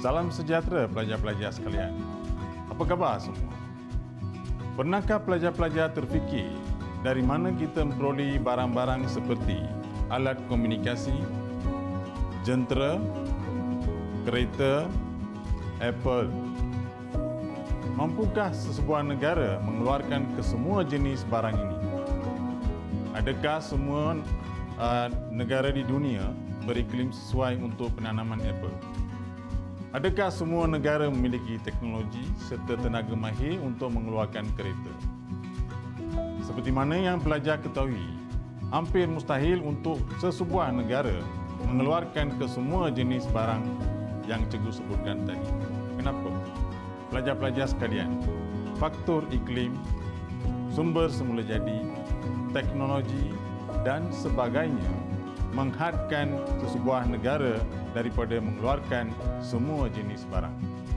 Salam sejahtera pelajar-pelajar sekalian. Apa khabar semua? Pernahkah pelajar-pelajar terfikir dari mana kita memperoleh barang-barang seperti alat komunikasi, jentera, kereta, Apple? Mampukah sesebuah negara mengeluarkan kesemua jenis barang ini? Adakah semua negara di dunia beriklim sesuai untuk penanaman Apple? Adakah semua negara memiliki teknologi serta tenaga mahir untuk mengeluarkan kereta? Seperti mana yang pelajar ketahui, hampir mustahil untuk sesebuah negara mengeluarkan kesemua jenis barang yang cikgu sebutkan tadi. Kenapa? Pelajar-pelajar sekalian, faktor iklim, sumber semula jadi, teknologi dan sebagainya menghadkan sesebuah negara daripada mengeluarkan semua jenis barang.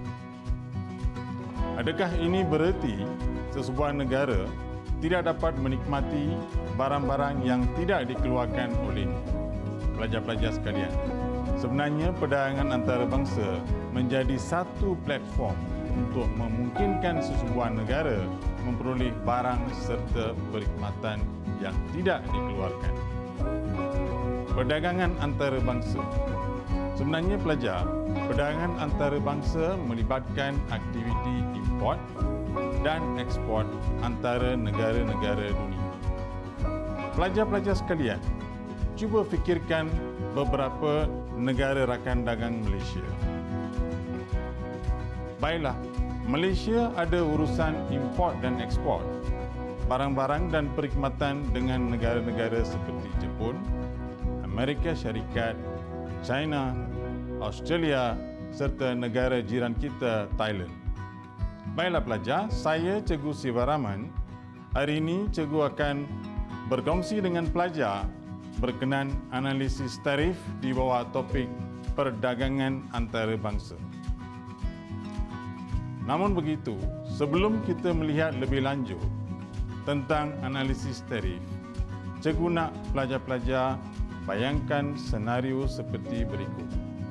Adakah ini bererti sesebuah negara tidak dapat menikmati barang-barang yang tidak dikeluarkan oleh pelajar-pelajar sekalian? Sebenarnya perdagangan antarabangsa menjadi satu platform untuk memungkinkan sesebuah negara memperoleh barang serta perkhidmatan yang tidak dikeluarkan. Perdagangan antarabangsa. Sebenarnya pelajar, perdagangan antarabangsa melibatkan aktiviti import dan ekspor antara negara-negara dunia. Pelajar-pelajar sekalian, cuba fikirkan beberapa negara rakan dagang Malaysia. Baiklah, Malaysia ada urusan import dan ekspor barang-barang dan perkhidmatan dengan negara-negara seperti Jepun, Amerika Syarikat, China, Australia serta negara jiran kita Thailand. Baiklah pelajar, saya Cikgu Sivaraman. Hari ini Cikgu akan berkongsi dengan pelajar berkenaan analisis tarif di bawah topik perdagangan antarabangsa. Namun begitu, sebelum kita melihat lebih lanjut tentang analisis tarif, Cikgu nak pelajar-pelajar bayangkan senario seperti berikut.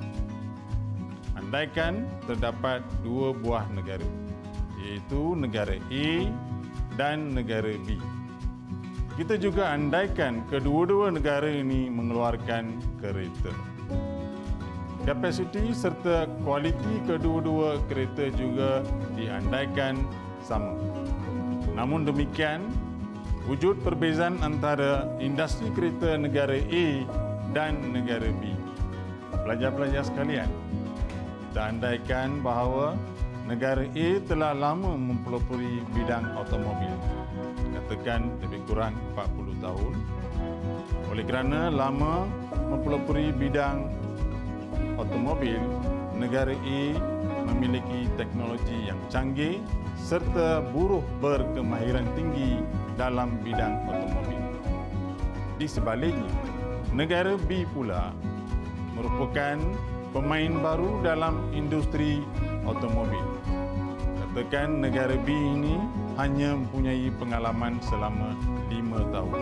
Andaikan terdapat dua buah negara, iaitu negara A dan negara B. Kita juga andaikan kedua-dua negara ini mengeluarkan kereta. Kapasiti serta kualiti kedua-dua kereta juga diandaikan sama. Namun demikian, wujud perbezaan antara industri kereta negara A dan negara B. Pelajar-pelajar sekalian, kita andaikan bahawa negara A telah lama mempelopori bidang automobil, katakan lebih kurang 40 tahun. Oleh kerana lama mempelopori bidang automobil, negara A memiliki teknologi yang canggih serta buruh berkemahiran tinggi dalam bidang automobil. Di sebaliknya, negara B pula merupakan pemain baru dalam industri automobil. Katakan negara B ini hanya mempunyai pengalaman selama 5 tahun.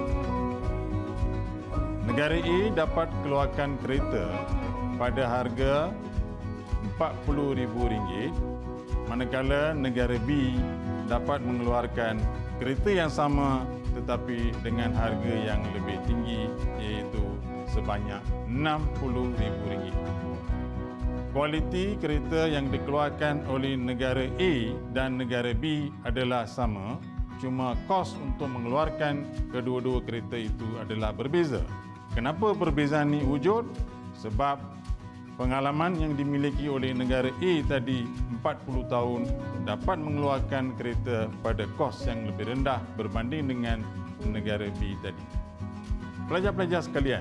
Negara A dapat keluarkan kereta pada harga RM40,000, manakala negara B dapat mengeluarkan kereta yang sama tetapi dengan harga yang lebih tinggi, iaitu sebanyak RM60,000. Kualiti kereta yang dikeluarkan oleh negara A dan negara B adalah sama, cuma kos untuk mengeluarkan kedua-dua kereta itu adalah berbeza. Kenapa perbezaan ini wujud? Sebab pengalaman yang dimiliki oleh negara A tadi 40 tahun dapat mengeluarkan kereta pada kos yang lebih rendah berbanding dengan negara B tadi. Pelajar-pelajar sekalian,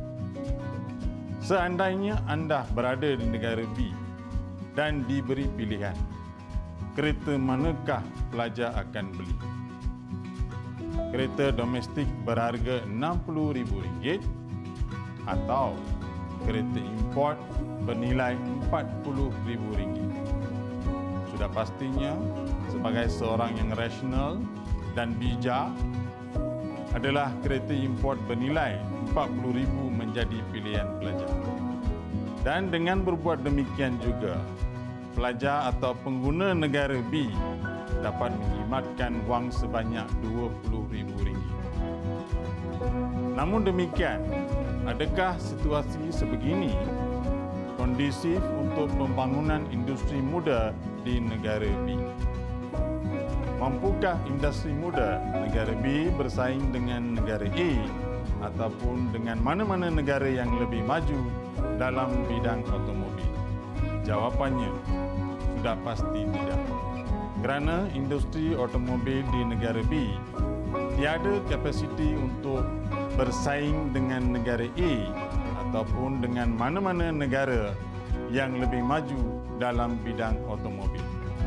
seandainya anda berada di negara B dan diberi pilihan, kereta manakah pelajar akan beli? Kereta domestik berharga RM60,000 atau kereta import bernilai RM40,000. Sudah pastinya, sebagai seorang yang rasional dan bijak, adalah kereta import bernilai RM40,000 menjadi pilihan pelajar. Dan dengan berbuat demikian juga, pelajar atau pengguna negara B dapat menjimatkan wang sebanyak RM20,000. Namun demikian, adakah situasi sebegini kondusif untuk pembangunan industri muda di negara B? Mampukah industri muda negara B bersaing dengan negara A ataupun dengan mana-mana negara yang lebih maju dalam bidang automobil? Jawapannya sudah pasti tidak. Kerana industri automobil di negara B tiada kapasiti untuk bersaing dengan negara A ataupun dengan mana-mana negara yang lebih maju dalam bidang automobil.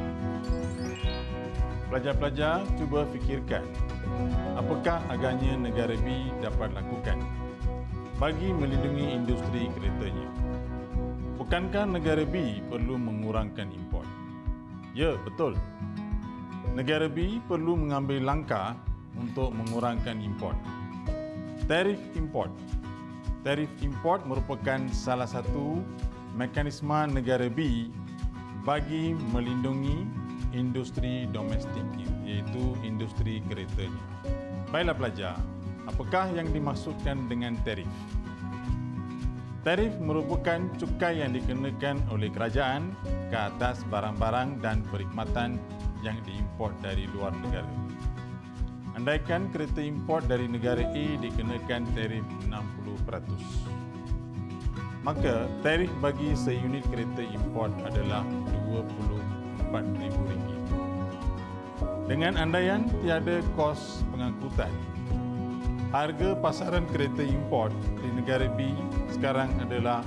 Pelajar-pelajar cuba fikirkan apakah agaknya negara B dapat lakukan bagi melindungi industri keretanya. Bukankah negara B perlu mengurangkan import? Ya, betul. Negara B perlu mengambil langkah untuk mengurangkan import. Tarif import. Tarif import merupakan salah satu mekanisme negara B bagi melindungi industri domestiknya, iaitu industri keretanya. Baiklah pelajar, apakah yang dimaksudkan dengan tarif? Tarif merupakan cukai yang dikenakan oleh kerajaan ke atas barang-barang dan perkhidmatan yang diimport dari luar negara. Andaikan kereta import dari negara A dikenakan tarif 60%, maka tarif bagi seunit kereta import adalah RM24,000. Dengan andaian tiada kos pengangkutan, harga pasaran kereta import di negara B sekarang adalah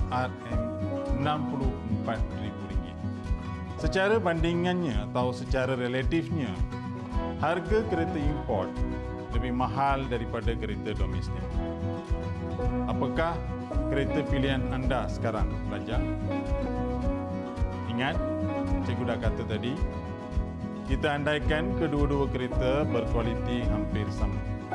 RM64,000. Secara bandingannya atau secara relatifnya, harga kereta import lebih mahal daripada kereta domestik. Apakah kereta pilihan anda sekarang, pelajar? Ingat, cikgu dah kata tadi, kita andaikan kedua-dua kereta berkualiti hampir sama.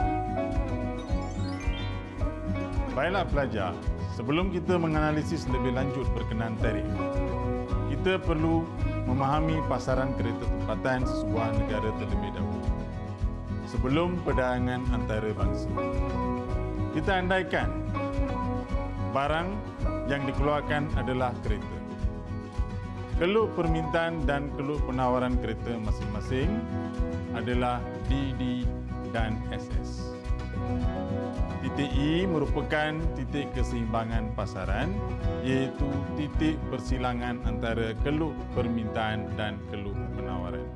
Baiklah pelajar, sebelum kita menganalisis lebih lanjut berkenaan tarif, kita perlu memahami pasaran kereta tempatan sebuah negara terlebih dahulu, sebelum perdagangan antarabangsa. Kita andaikan barang yang dikeluarkan adalah kereta. Keluk permintaan dan keluk penawaran kereta masing-masing adalah DD dan SS. Titik E merupakan titik keseimbangan pasaran, iaitu titik persilangan antara keluk permintaan dan keluk penawaran.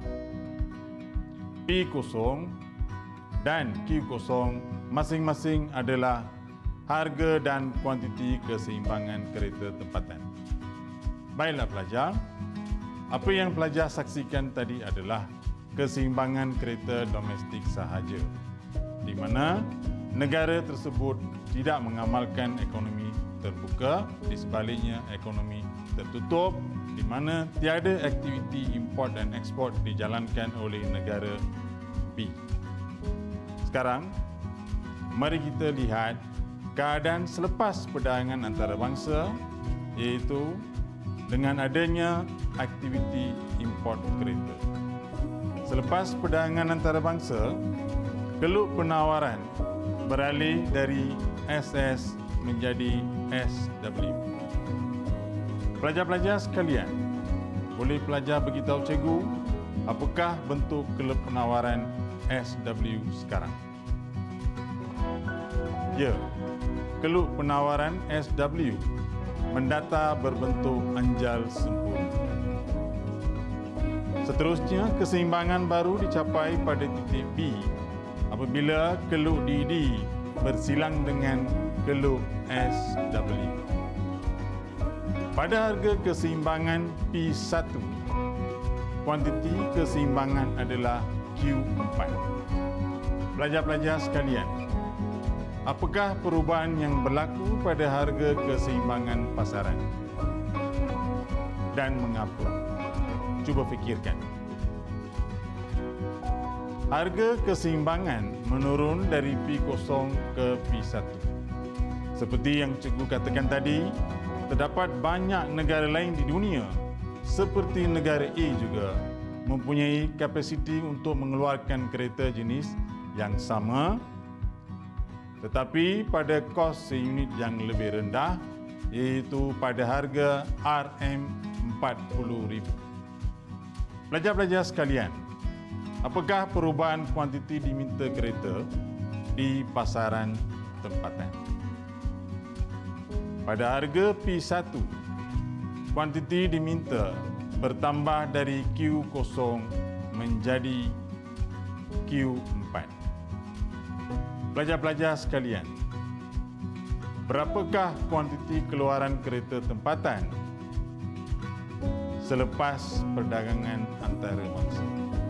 P0 dan Q0 masing-masing adalah harga dan kuantiti keseimbangan kereta tempatan. Baiklah pelajar, apa yang pelajar saksikan tadi adalah keseimbangan kereta domestik sahaja, di mana negara tersebut tidak mengamalkan ekonomi terbuka, di sebaliknya ekonomi tertutup, di mana tiada aktiviti import dan ekspor dijalankan oleh negara B. Sekarang, mari kita lihat keadaan selepas perdagangan antarabangsa, iaitu dengan adanya aktiviti import kereta. Selepas perdagangan antarabangsa, keluk penawaran beralih dari SS menjadi SW. Pelajar-pelajar sekalian, boleh pelajar beritahu cikgu apakah bentuk keluk penawaran SW sekarang? Ya, keluk penawaran SW mendata berbentuk anjal sempurna. Seterusnya, keseimbangan baru dicapai pada titik B apabila keluk DD bersilang dengan keluk SW. Pada harga keseimbangan P1, kuantiti keseimbangan adalah Q4. Pelajar-pelajar sekalian, apakah perubahan yang berlaku pada harga keseimbangan pasaran? Dan mengapa? Cuba fikirkan. Harga keseimbangan menurun dari P0 ke P1. Seperti yang cikgu katakan tadi, terdapat banyak negara lain di dunia seperti negara A juga mempunyai kapasiti untuk mengeluarkan kereta jenis yang sama tetapi pada kos seunit yang lebih rendah, iaitu pada harga RM40,000. Pelajar-pelajar sekalian, apakah perubahan kuantiti diminta kereta di pasaran tempatan? Pada harga P1, kuantiti diminta bertambah dari Q0 menjadi Q4. Pelajar-pelajar sekalian, berapakah kuantiti keluaran kereta tempatan selepas perdagangan antarabangsa?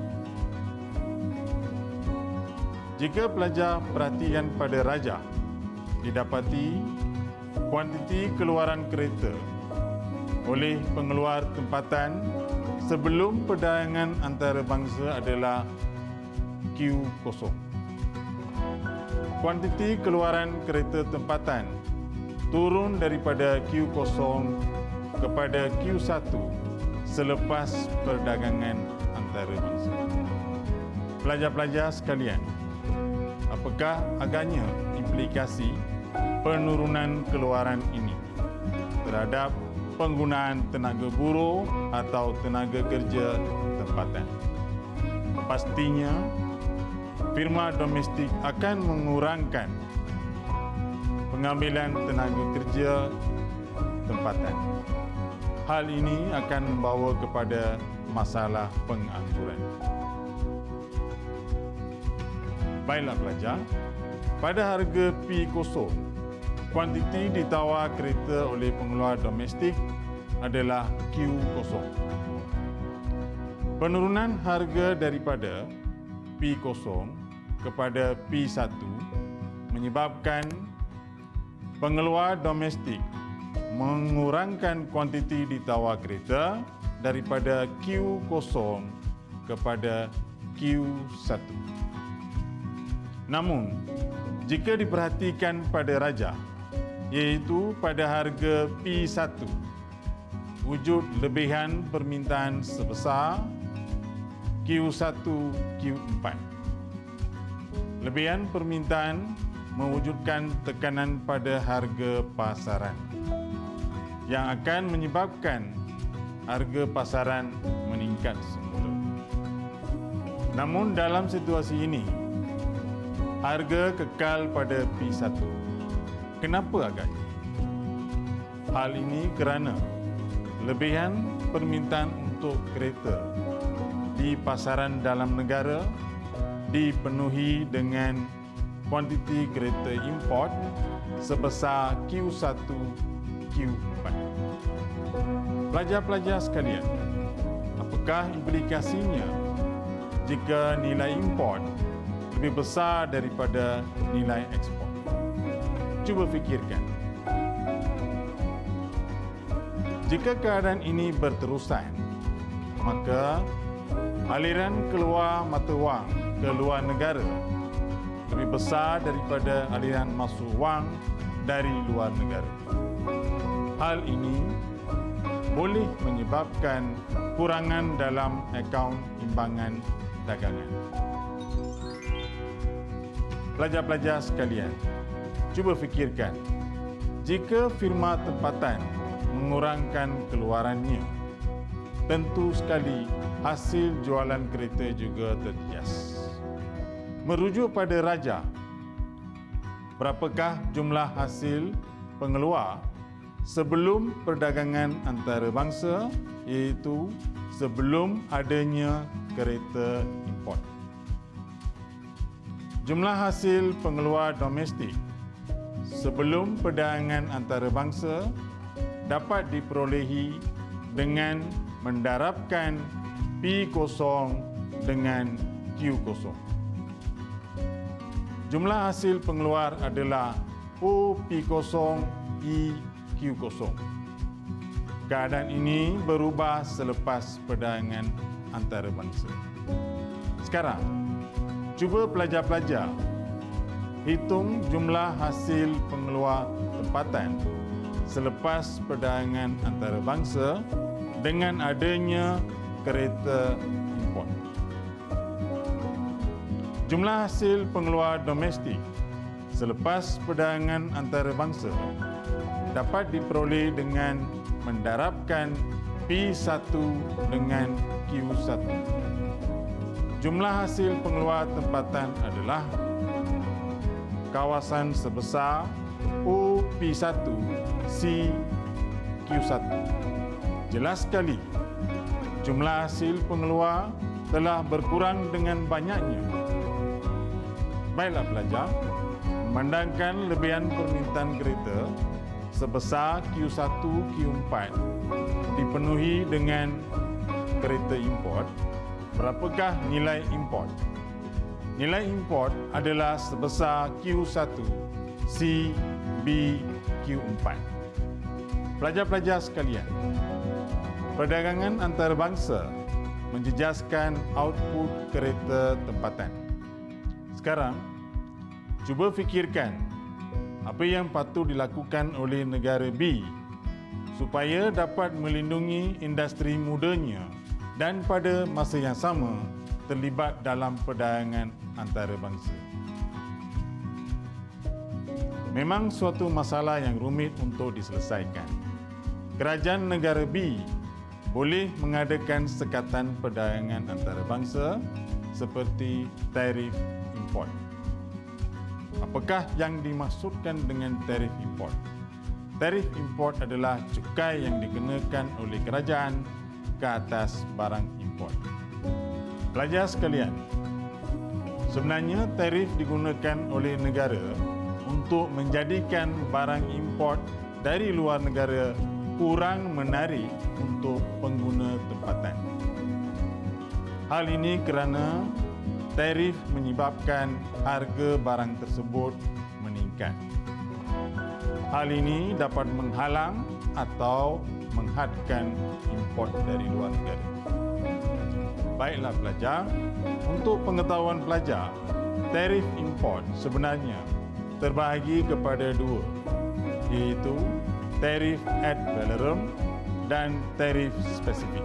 Jika pelajar perhatian pada rajah, didapati kuantiti keluaran kereta oleh pengeluar tempatan sebelum perdagangan antarabangsa adalah Q0. Kuantiti keluaran kereta tempatan turun daripada Q0 kepada Q1 selepas perdagangan antarabangsa. Pelajar-pelajar sekalian, apakah agaknya implikasi penurunan keluaran ini terhadap penggunaan tenaga buruh atau tenaga kerja tempatan? Pastinya, firma domestik akan mengurangkan pengambilan tenaga kerja tempatan. Hal ini akan membawa kepada masalah pengangguran. Baiklah pelajar, pada harga P0, kuantiti ditawar kereta oleh pengeluar domestik adalah Q0. Penurunan harga daripada P0 kepada P1 menyebabkan pengeluar domestik mengurangkan kuantiti ditawar kereta daripada Q0 kepada Q1. Namun, jika diperhatikan pada rajah, iaitu pada harga P1, wujud lebihan permintaan sebesar Q1, Q4. Lebihan permintaan mewujudkan tekanan pada harga pasaran yang akan menyebabkan harga pasaran meningkat semula. Namun dalam situasi ini, harga kekal pada P1. Kenapa agaknya? Hal ini kerana lebihan permintaan untuk kereta di pasaran dalam negara dipenuhi dengan kuantiti kereta import sebesar Q1, Q4. Pelajar-pelajar sekalian, apakah implikasinya jika nilai import lebih besar daripada nilai ekspor? Cuba fikirkan. Jika keadaan ini berterusan, maka aliran keluar mata wang ke luar negara lebih besar daripada aliran masuk wang dari luar negara. Hal ini boleh menyebabkan kurangan dalam akaun imbangan dagangan. Pelajar-pelajar sekalian, cuba fikirkan, jika firma tempatan mengurangkan keluarannya, tentu sekali hasil jualan kereta juga terjejas. Merujuk pada rajah, berapakah jumlah hasil pengeluar sebelum perdagangan antarabangsa, iaitu sebelum adanya kereta import? Jumlah hasil pengeluar domestik sebelum perdagangan antarabangsa dapat diperolehi dengan mendarabkan P0 dengan Q0. Jumlah hasil pengeluar adalah OP0 EQ0. Keadaan ini berubah selepas perdagangan antarabangsa. Sekarang, cuba pelajar-pelajar hitung jumlah hasil pengeluar tempatan selepas perdagangan antarabangsa dengan adanya kereta import. Jumlah hasil pengeluar domestik selepas perdagangan antarabangsa dapat diperoleh dengan mendarabkan P1 dengan Q1. Jumlah hasil pengeluar tempatan adalah kawasan sebesar OP1 C Q1. Jelas sekali, jumlah hasil pengeluar telah berkurang dengan banyaknya. Baiklah pelajar, memandangkan lebihan permintaan kereta sebesar Q1, Q4 dipenuhi dengan kereta import, berapakah nilai import? Nilai import adalah sebesar Q1, C, B, Q4. Pelajar-pelajar sekalian, perdagangan antarabangsa menjejaskan output kereta tempatan. Sekarang, cuba fikirkan apa yang patut dilakukan oleh negara B supaya dapat melindungi industri mudanya dan pada masa yang sama terlibat dalam perdagangan antarabangsa. Memang suatu masalah yang rumit untuk diselesaikan. Kerajaan negara B boleh mengadakan sekatan perdagangan antarabangsa seperti tarif import. Apakah yang dimaksudkan dengan tarif import? Tarif import adalah cukai yang dikenakan oleh kerajaan ke atas barang import. Pelajar sekalian, sebenarnya tarif digunakan oleh negara untuk menjadikan barang import dari luar negara kurang menarik untuk pengguna tempatan. Hal ini kerana tarif menyebabkan harga barang tersebut meningkat. Hal ini dapat menghalang atau menghadkan import dari luar negara. Baiklah pelajar, untuk pengetahuan pelajar, tarif import sebenarnya terbahagi kepada dua, iaitu tarif ad valorem dan tarif spesifik.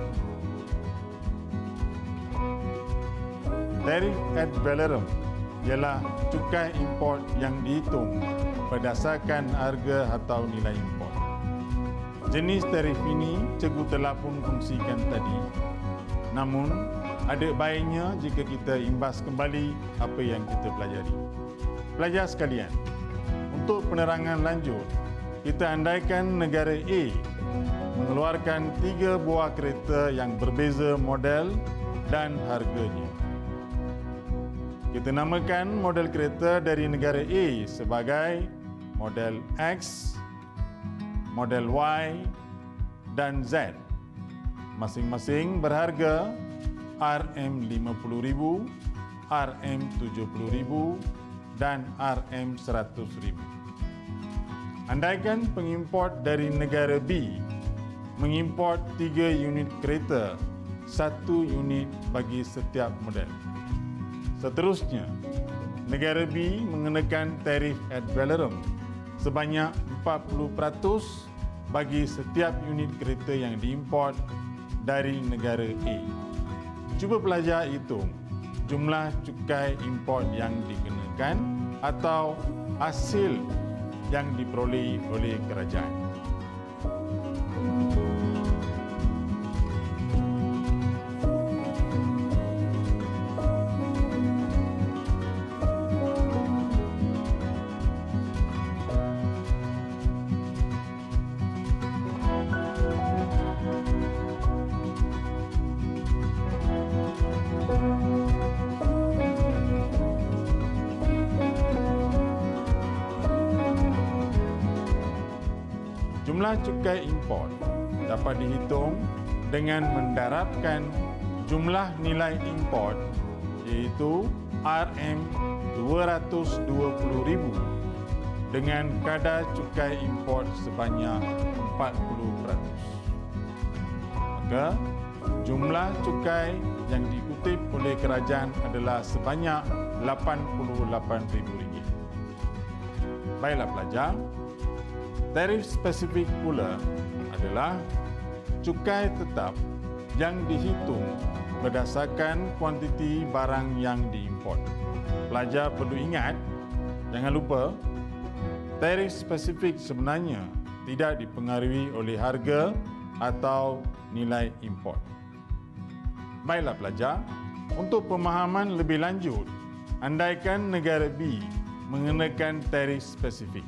Tarif ad valorem ialah cukai import yang dihitung berdasarkan harga atau nilai import. Jenis tarif ini cikgu telah pun kongsikan tadi. Namun, ada baiknya jika kita imbas kembali apa yang kita pelajari. Pelajar sekalian, untuk penerangan lanjut, kita andaikan negara A mengeluarkan 3 buah kereta yang berbeza model dan harganya. Kita namakan model kereta dari negara A sebagai model X, model Y dan Z. Masing-masing berharga RM50,000, RM70,000 dan RM100,000. Andaikan pengimport dari negara B mengimport 3 unit kereta, 1 unit bagi setiap model. Seterusnya, negara B mengenakan tarif ad valorem sebanyak 40% bagi setiap unit kereta yang diimport dari negara A. Cuba pelajar hitung jumlah cukai import yang dikenakan atau hasil yang diperoleh oleh kerajaan. Jumlah cukai import dapat dihitung dengan mendarabkan jumlah nilai import iaitu RM220,000 dengan kadar cukai import sebanyak 40%. Maka jumlah cukai yang dikutip oleh kerajaan adalah sebanyak RM88,000. Baiklah pelajar, tarif spesifik pula adalah cukai tetap yang dihitung berdasarkan kuantiti barang yang diimport. Pelajar perlu ingat, jangan lupa, tarif spesifik sebenarnya tidak dipengaruhi oleh harga atau nilai import. Baiklah pelajar, untuk pemahaman lebih lanjut, andaikan negara B mengenakan tarif spesifik.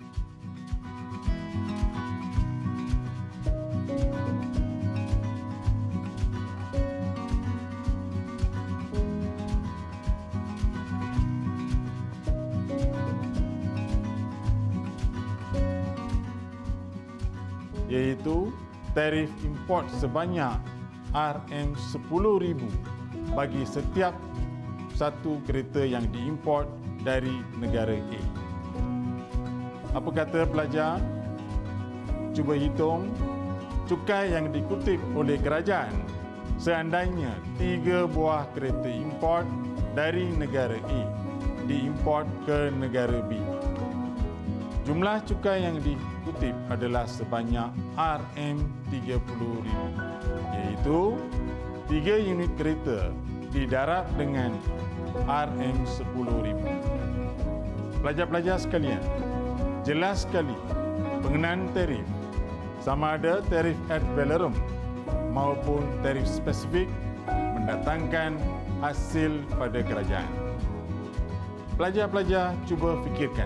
Iaitu tarif import sebanyak RM10,000 bagi setiap satu kereta yang diimport dari negara A. Apa kata pelajar? Cuba hitung cukai yang dikutip oleh kerajaan seandainya 3 buah kereta import dari negara A diimport ke negara B. Jumlah cukai yang dikutip adalah sebanyak RM30,000, iaitu 3 unit kereta didarab dengan RM10,000. Pelajar-pelajar sekalian, jelas sekali pengenaan tarif, sama ada tarif ad valorem maupun tarif spesifik, mendatangkan hasil pada kerajaan. Pelajar-pelajar cuba fikirkan,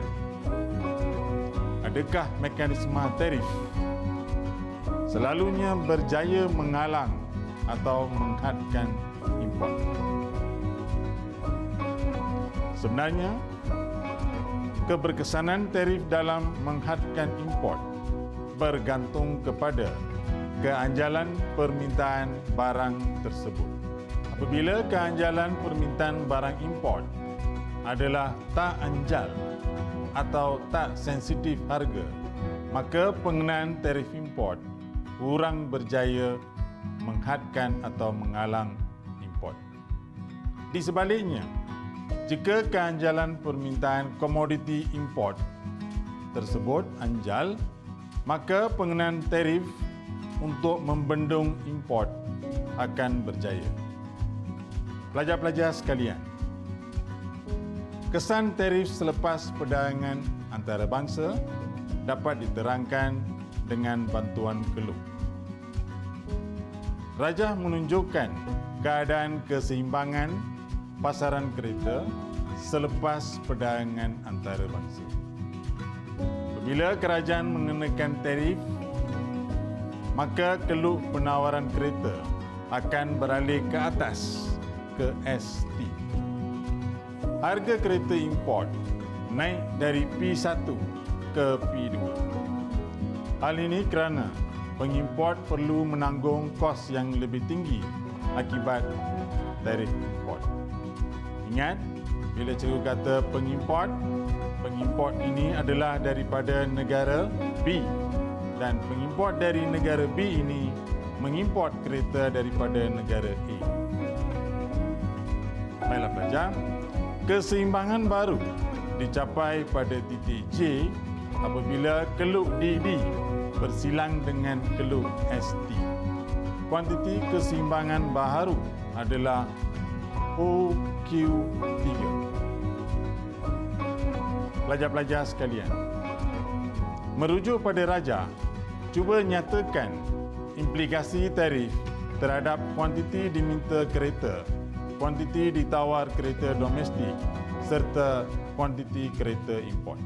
adakah mekanisme tarif selalunya berjaya menghalang atau menghadkan import? Sebenarnya, keberkesanan tarif dalam menghadkan import bergantung kepada keanjalan permintaan barang tersebut. Apabila keanjalan permintaan barang import adalah tak anjal atau tak sensitif harga, maka pengenaan tarif import kurang berjaya menghadkan atau menghalang import. Di sebaliknya, jika keanjalan permintaan komoditi import tersebut anjal, maka pengenaan tarif untuk membendung import akan berjaya. Pelajar-pelajar sekalian, kesan tarif selepas perdagangan antarabangsa dapat diterangkan dengan bantuan keluk. Rajah menunjukkan keadaan keseimbangan pasaran kereta selepas perdagangan antarabangsa. Bila kerajaan mengenakan tarif, maka keluk penawaran kereta akan beralih ke atas, ke ST. Harga kereta import naik dari P1 ke P2. Hal ini kerana pengimport perlu menanggung kos yang lebih tinggi akibat tarif import. Ingat, bila cikgu kata pengimport ini adalah daripada negara B dan pengimport dari negara B ini mengimport kereta daripada negara A. Baiklah pelajar, keseimbangan baru dicapai pada titik J apabila keluk DD bersilang dengan keluk ST. Kuantiti keseimbangan baharu adalah OQ3. Pelajar-pelajar sekalian, merujuk pada Rajah, cuba nyatakan implikasi tarif terhadap kuantiti diminta kereta, kuantiti ditawar kereta domestik serta kuantiti kereta import.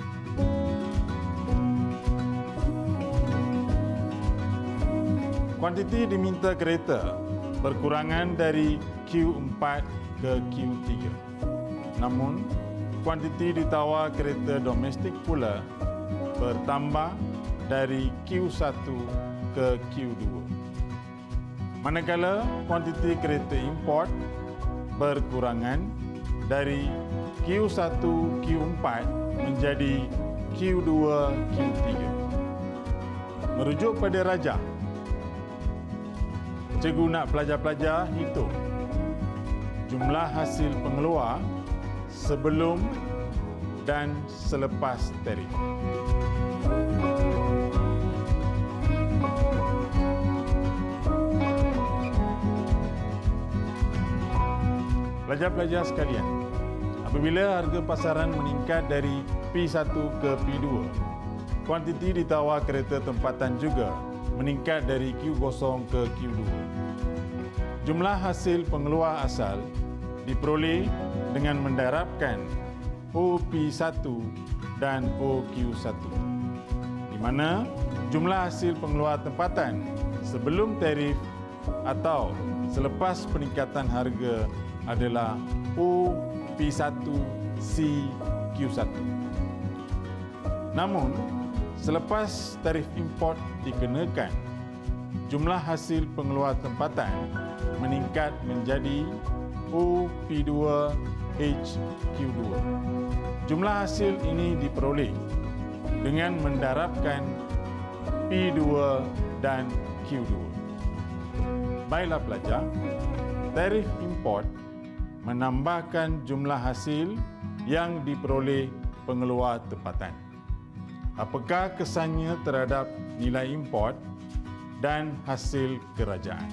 Kuantiti diminta kereta berkurangan dari Q4 ke Q3. Namun, kuantiti ditawar kereta domestik pula bertambah dari Q1 ke Q2. Manakala kuantiti kereta import berkurangan dari Q1, Q4 menjadi Q2, Q3. Merujuk pada Rajah, cikgu nak pelajar-pelajar hitung jumlah hasil pengeluar sebelum dan selepas tarif. Pelajar-pelajar sekalian, apabila harga pasaran meningkat dari P1 ke P2, kuantiti ditawar kereta tempatan juga meningkat dari Q0 ke Q2. Jumlah hasil pengeluar asal diperoleh dengan mendarabkan OP1 dan OQ1, di mana jumlah hasil pengeluar tempatan sebelum tarif atau selepas peningkatan harga adalah OP1CQ1. Namun, selepas tarif import dikenakan, jumlah hasil pengeluar tempatan meningkat menjadi OP2HQ2. Jumlah hasil ini diperoleh dengan mendarabkan P2 dan Q2. Baiklah pelajar, tarif import menambahkan jumlah hasil yang diperoleh pengeluar tempatan. Apakah kesannya terhadap nilai import dan hasil kerajaan?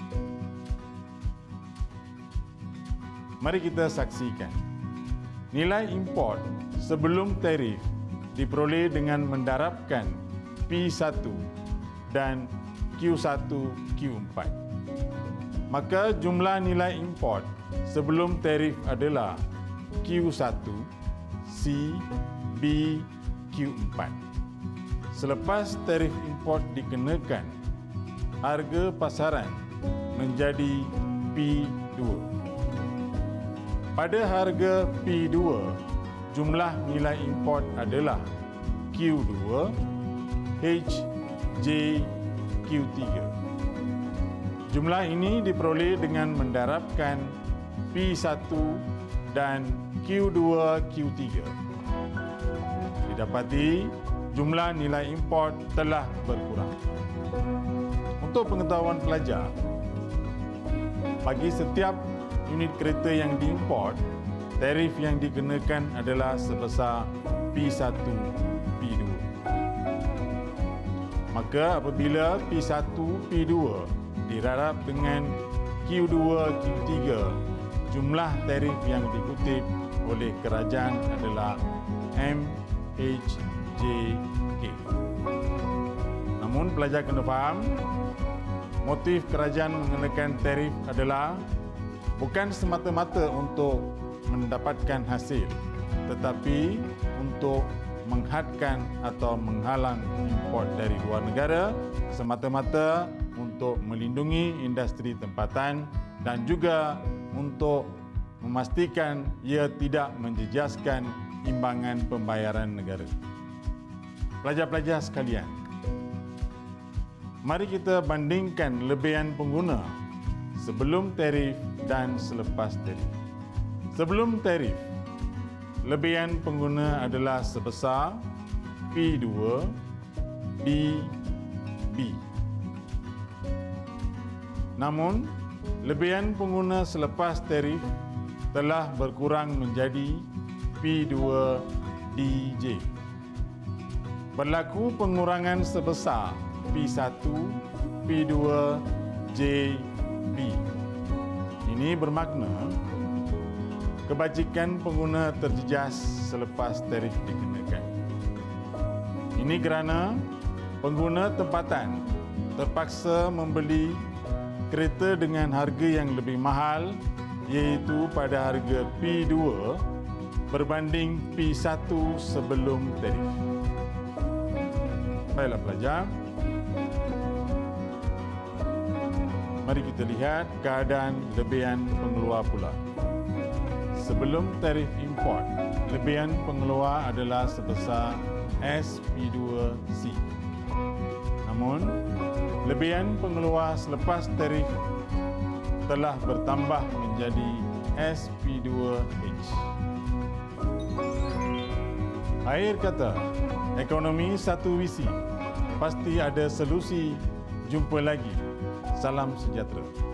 Mari kita saksikan. Nilai import sebelum tarif diperoleh dengan mendarabkan P1 dan Q1, Q4. Maka jumlah nilai import sebelum tarif adalah Q1, C, B, Q4. Selepas tarif import dikenakan, harga pasaran menjadi P2. Pada harga P2, jumlah nilai import adalah Q2, H, J, Q3. Jumlah ini diperoleh dengan mendarabkan P1 dan Q2, Q3. Didapati jumlah nilai import telah berkurang. Untuk pengetahuan pelajar, bagi setiap unit kereta yang diimport, tarif yang dikenakan adalah sebesar P1, P2. Maka apabila P1, P2 dirarab dengan Q2, Q3, jumlah tarif yang dikutip oleh kerajaan adalah MHJK. Namun pelajar kena faham, motif kerajaan mengenakan tarif adalah bukan semata-mata untuk mendapatkan hasil, tetapi untuk menghadkan atau menghalang import dari luar negara, semata-mata untuk melindungi industri tempatan dan juga untuk memastikan ia tidak menjejaskan imbangan pembayaran negara. Pelajar-pelajar sekalian, mari kita bandingkan lebihan pengguna sebelum tarif dan selepas tarif. Sebelum tarif, lebihan pengguna adalah sebesar P2 DB. Namun, lebihan pengguna selepas tarif telah berkurang menjadi P2 DJ. Berlaku pengurangan sebesar P1, P2, JB. Ini bermakna kebajikan pengguna terjejas selepas tarif dikenakan. Ini kerana pengguna tempatan terpaksa membeli kereta dengan harga yang lebih mahal, iaitu pada harga P2 berbanding P1 sebelum tarif. Baiklah pelajar, mari kita lihat keadaan lebihan pengeluar pula. Sebelum tarif import, lebihan pengeluar adalah sebesar SP2C. Namun, lebihan pengeluar selepas tarif telah bertambah menjadi SP2H. Akhir kata, ekonomi satu visi. Pasti ada solusi. Jumpa lagi. Salam sejahtera.